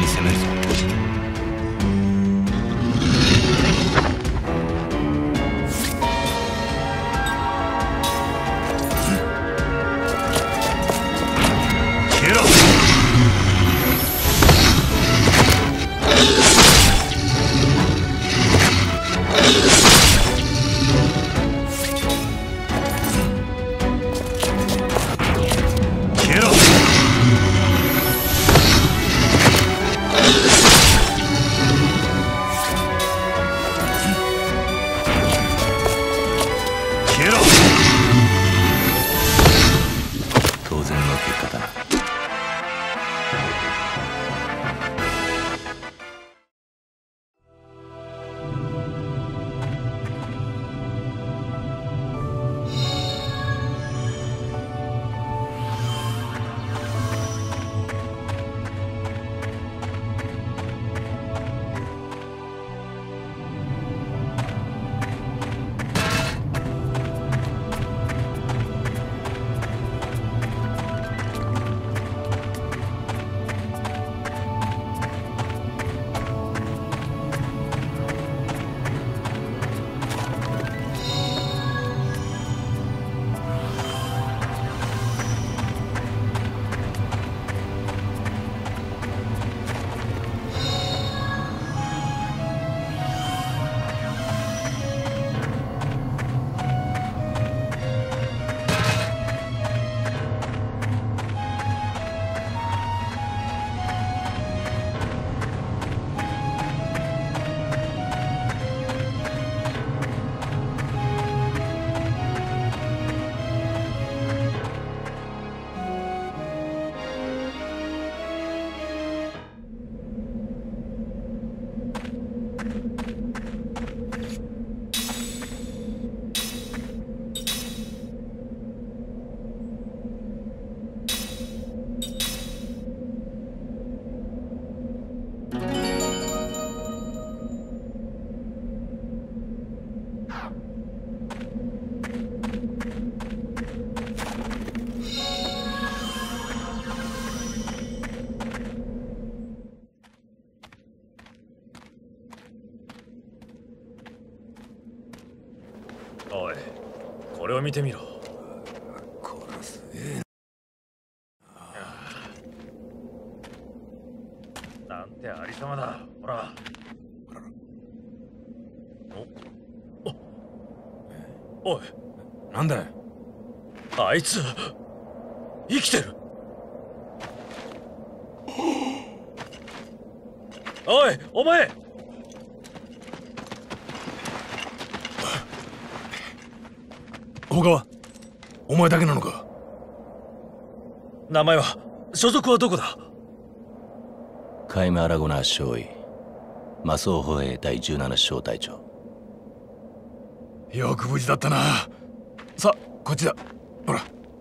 に攻めるぞ。 おい、これを見てみろ。 これすげえな。なんてありさまだ。ほら。おい、 なんだよ。 あいつ生きてる。おい、お前。 他はお前だけなのか。 名前は、所属はどこだ。 カイムアラゴナ少尉マスオ歩兵第17小隊長。 よく無事だったな。さあこっちだ。ほら。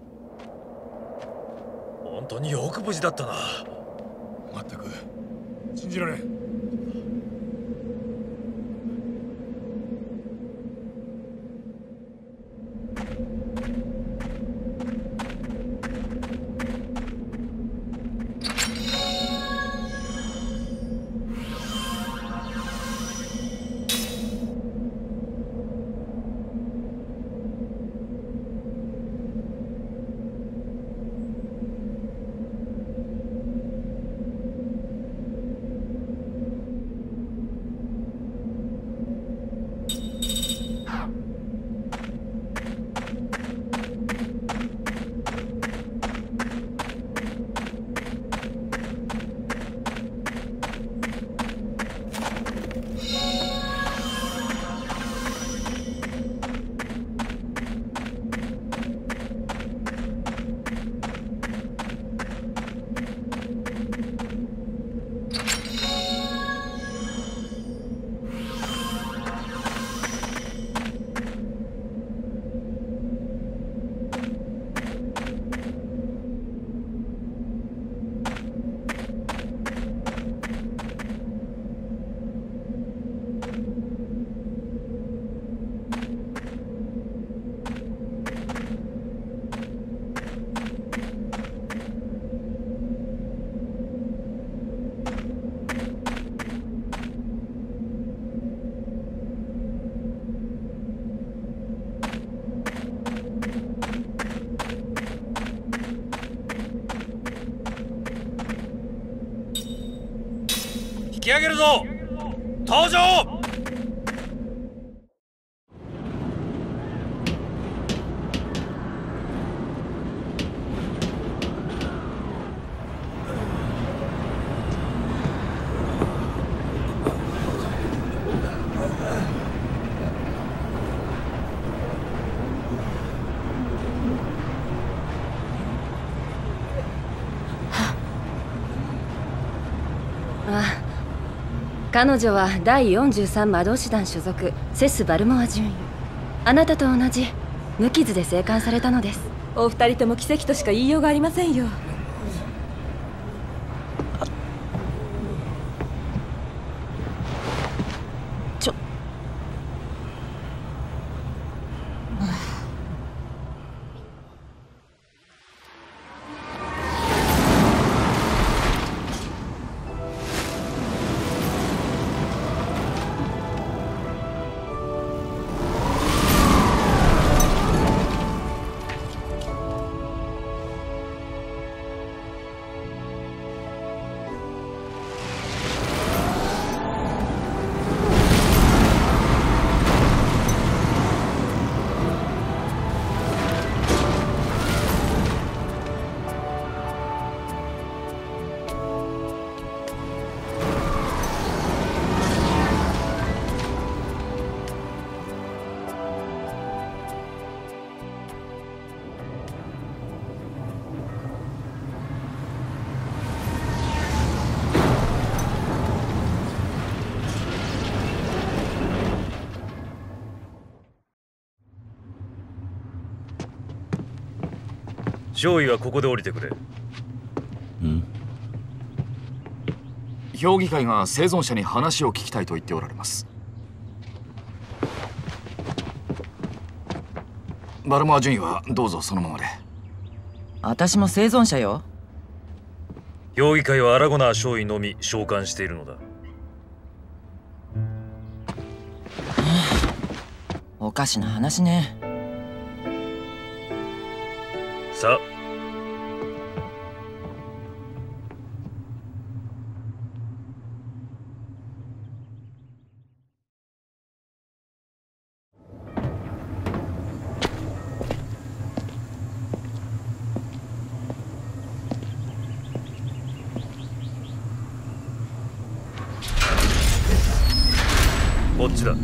本当によく無事だったな。 まったく信じられん。 上げるぞ。登場。 彼女は第43魔導士団所属セス・バルモア准尉。あなたと同じ無傷で生還されたのです。 お二人とも奇跡としか言いようがありませんよ。 少尉はここで降りてくれ。 評議会が生存者に話を聞きたいと言っておられます。バルモア准尉はどうぞそのままで。 私も生存者よ。 評議会はアラゴナー少尉のみ召喚しているのだ。 おかしな話ね。 さあ、こっちだ。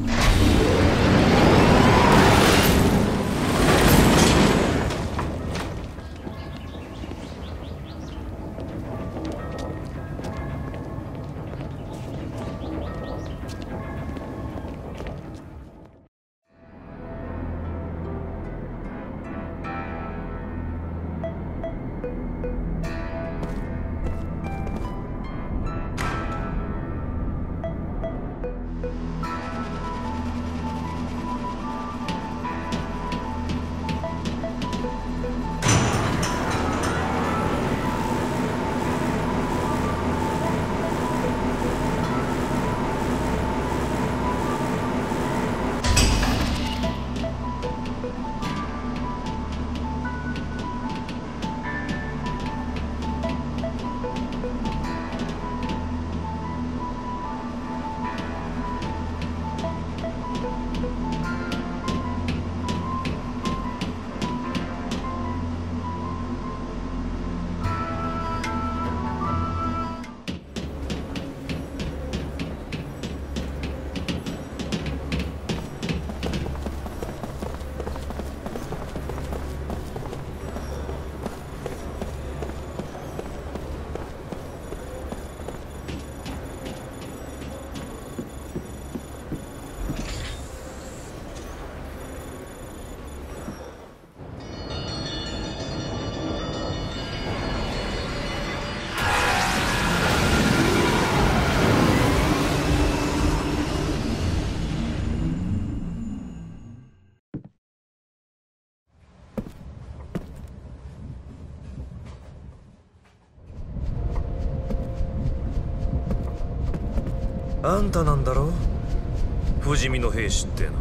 あんたなんだろ、不死身の兵士っての。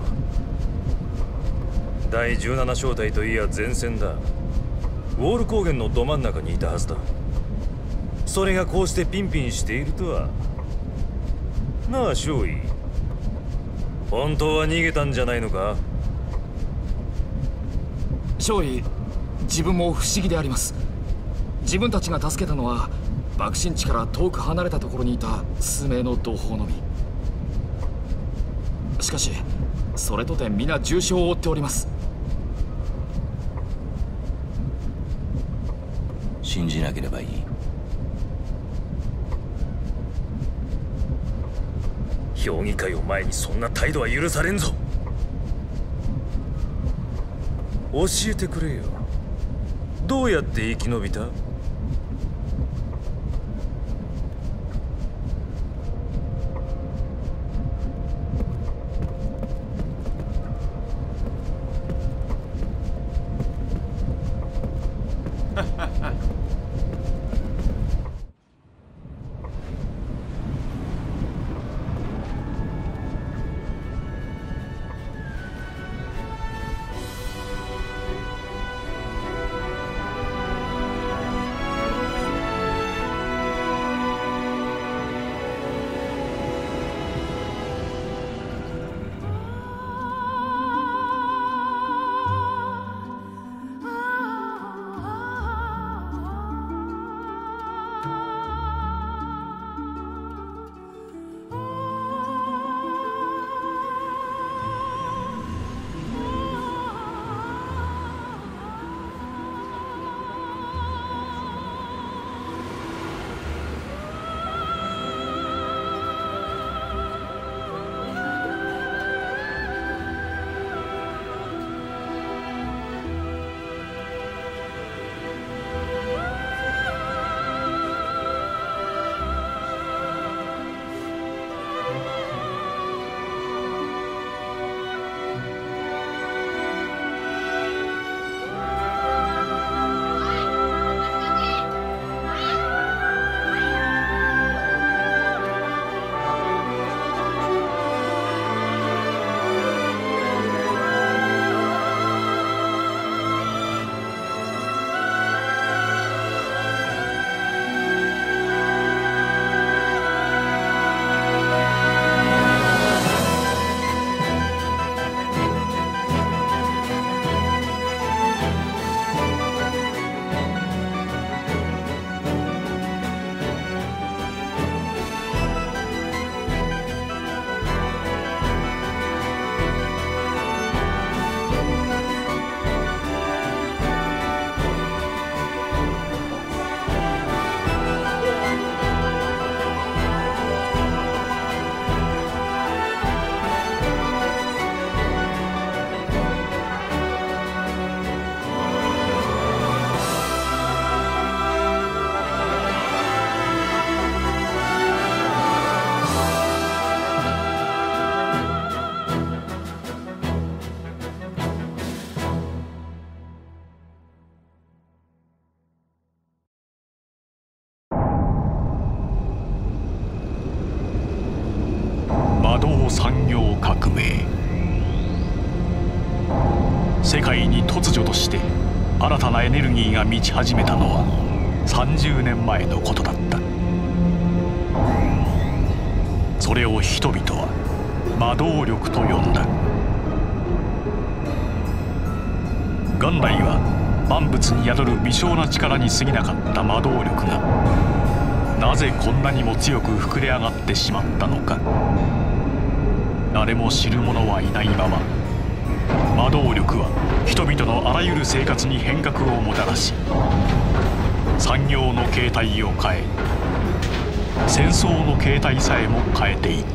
第17小隊といや前線だ。ウォール高原のど真ん中にいたはずだ。それがこうしてピンピンしているとはなあ少尉、本当は逃げたんじゃないのか？ 少尉、自分も不思議であります。自分たちが助けたのは爆心地から遠く離れたところにいた数名の同胞のみ。しかしそれとて皆重傷を負っております。 信じなければいい。 評議会を前にそんな態度は許されんぞ。教えてくれよ。どうやって生き延びた？ 産業革命。世界に突如として新たなエネルギーが満ち始めたのは30年前のことだった。それを人々は魔導力と呼んだ。元来は万物に宿る微小な力に過ぎなかった魔導力がなぜこんなにも強く膨れ上がってしまったのか。誰も知る者はいないまま魔導力は人々のあらゆる生活に変革をもたらし、産業の形態を変え、戦争の形態さえも変えていった。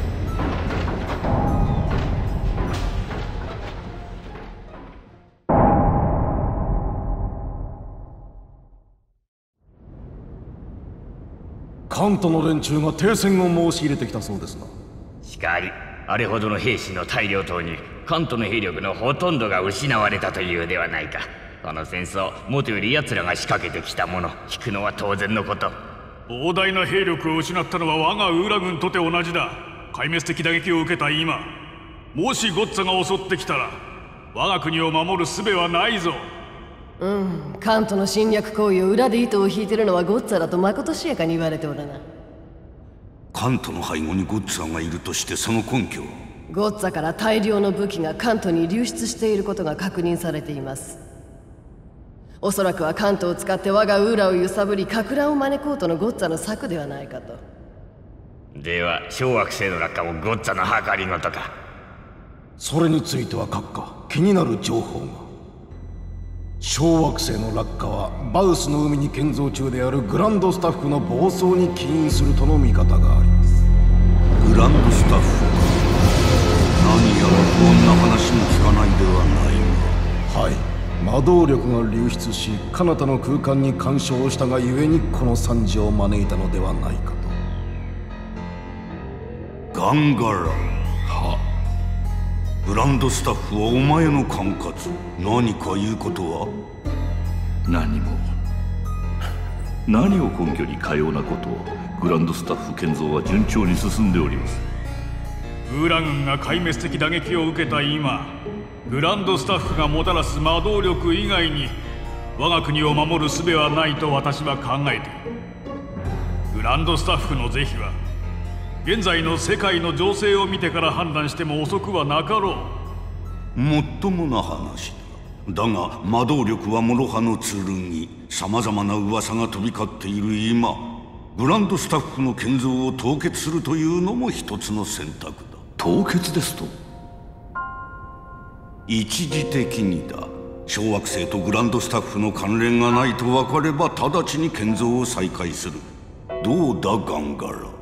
関東の連中が停戦を申し入れてきたそうですな。 しかり、あれほどの兵士の大量投入、関東の兵力のほとんどが失われたというではないか。この戦争、もとより奴らが仕掛けてきたもの、引くのは当然のこと。 膨大な兵力を失ったのは我がウーラ軍とて同じだ。壊滅的打撃を受けた今、もしゴッツァが襲ってきたら我が国を守る術はないぞ。 関東の侵略行為を裏で糸を引いてるのはゴッツァだとまことしやかに言われておるな。 カントの背後にゴッツァがいるとしてその根拠は？ ゴッツァから大量の武器がカントに流出していることが確認されています。おそらくはカントを使って我がウーラを揺さぶり撹乱を招こうとのゴッツァの策ではないかと。 では小惑星の落下もゴッツァの計りごとか？ それについては閣下、気になる情報が。小惑星の落下はバウスの海に建造中であるグランドスタッフの暴走に起因するとの見方があります。 グランドスタッフか。何やら不穏な話も聞かないではないが。 はい、魔導力が流出し彼方の空間に干渉したがゆえにこの惨事を招いたのではないかと。 ガンガラ。 はグランドスタッフはお前の管轄。何か言うことは？ 何も。何を根拠にかようなことを。グランドスタッフ建造は順調に進んでおります。 ウーラ軍が壊滅的打撃を受けた今、グランドスタッフがもたらす魔導力以外に我が国を守る術はないと私は考えている。グランドスタッフの是非は現在の世界の情勢を見てから判断しても遅くはなかろう。 もっともな話だ。だが魔導力は諸刃の剣。さまざまな噂が飛び交っている今、グランドスタッフの建造を凍結するというのも一つの選択だ。 凍結ですと？ 一時的にだ。小惑星とグランドスタッフの関連がないと分かれば直ちに建造を再開する。どうだガンガラ？